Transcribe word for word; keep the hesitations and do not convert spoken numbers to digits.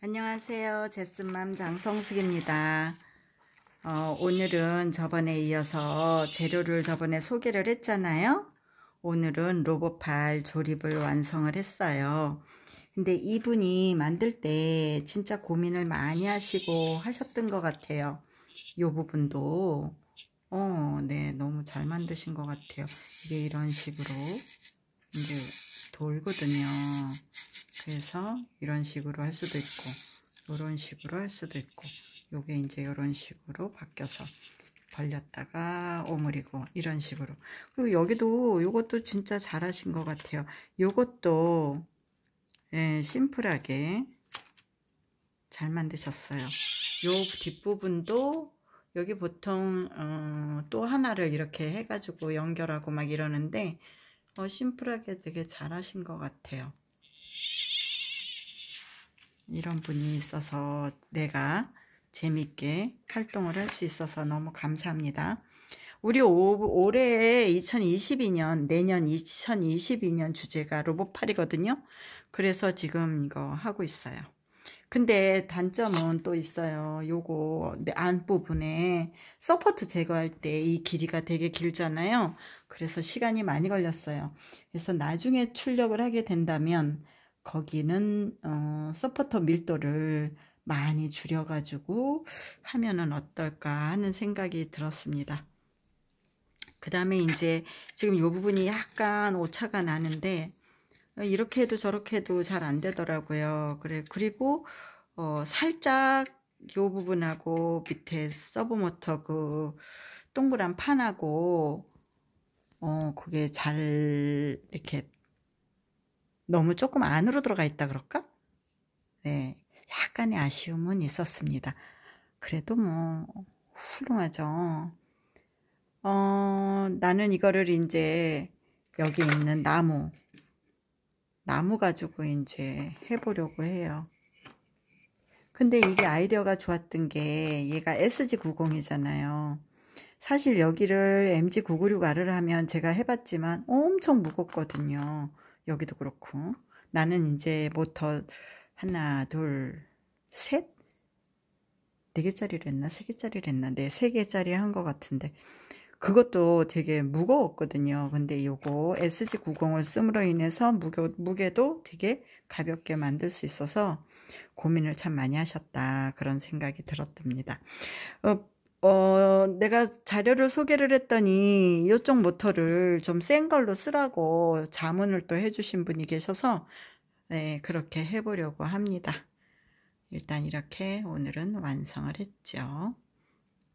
안녕하세요. 제스맘 장성숙입니다. 어, 오늘은 저번에 이어서 재료를 저번에 소개를 했잖아요. 오늘은 로봇팔 조립을 완성을 했어요. 근데 이분이 만들 때 진짜 고민을 많이 하시고 하셨던 것 같아요. 이 부분도 어, 네, 너무 잘 만드신 것 같아요. 이게 이런 식으로 이제 돌거든요. 그래서 이런 식으로 할 수도 있고 이런 식으로 할 수도 있고 요게 이제 이런 식으로 바뀌어서 벌렸다가 오므리고 이런 식으로. 그리고 여기도 요것도 진짜 잘하신 것 같아요. 요것도 예, 심플하게 잘 만드셨어요. 요 뒷부분도 여기 보통 어, 또 하나를 이렇게 해가지고 연결하고 막 이러는데 어, 심플하게 되게 잘하신 것 같아요. 이런 분이 있어서 내가 재밌게 활동을 할 수 있어서 너무 감사합니다. 우리 오, 올해 이천이십이 년, 내년 이천이십이 년 주제가 로봇팔이거든요. 그래서 지금 이거 하고 있어요. 근데 단점은 또 있어요. 요거 안부분에 서포트 제거할 때 이 길이가 되게 길잖아요. 그래서 시간이 많이 걸렸어요. 그래서 나중에 출력을 하게 된다면 거기는 어, 서포터 밀도를 많이 줄여가지고 하면은 어떨까 하는 생각이 들었습니다. 그 다음에 이제 지금 이 부분이 약간 오차가 나는데 이렇게 해도 저렇게 해도 잘 안 되더라고요. 그래, 그리고 어, 살짝 요 부분하고 밑에 서브모터 그 동그란 판하고 어, 그게 잘 이렇게 너무 조금 안으로 들어가 있다 그럴까? 네, 약간의 아쉬움은 있었습니다. 그래도 뭐 훌륭하죠. 어, 나는 이거를 이제 여기 있는 나무 나무 가지고 이제 해보려고 해요. 근데 이게 아이디어가 좋았던 게 얘가 에스지 구십이잖아요. 사실 여기를 엠지 구백구십육 알을 하면 제가 해봤지만 엄청 무겁거든요. 여기도 그렇고. 나는 이제 모터 하나, 둘, 셋? 네 개짜리를 했나? 세 개짜리를 했나? 네, 세 개짜리 한 것 같은데. 그것도 되게 무거웠거든요. 근데 요거 에스지 구십을 씀으로 인해서 무게, 무게도 되게 가볍게 만들 수 있어서 고민을 참 많이 하셨다. 그런 생각이 들었답니다. 어, 어, 내가 자료를 소개를 했더니 이쪽 모터를 좀 센 걸로 쓰라고 자문을 또 해주신 분이 계셔서 네, 그렇게 해보려고 합니다. 일단 이렇게 오늘은 완성을 했죠.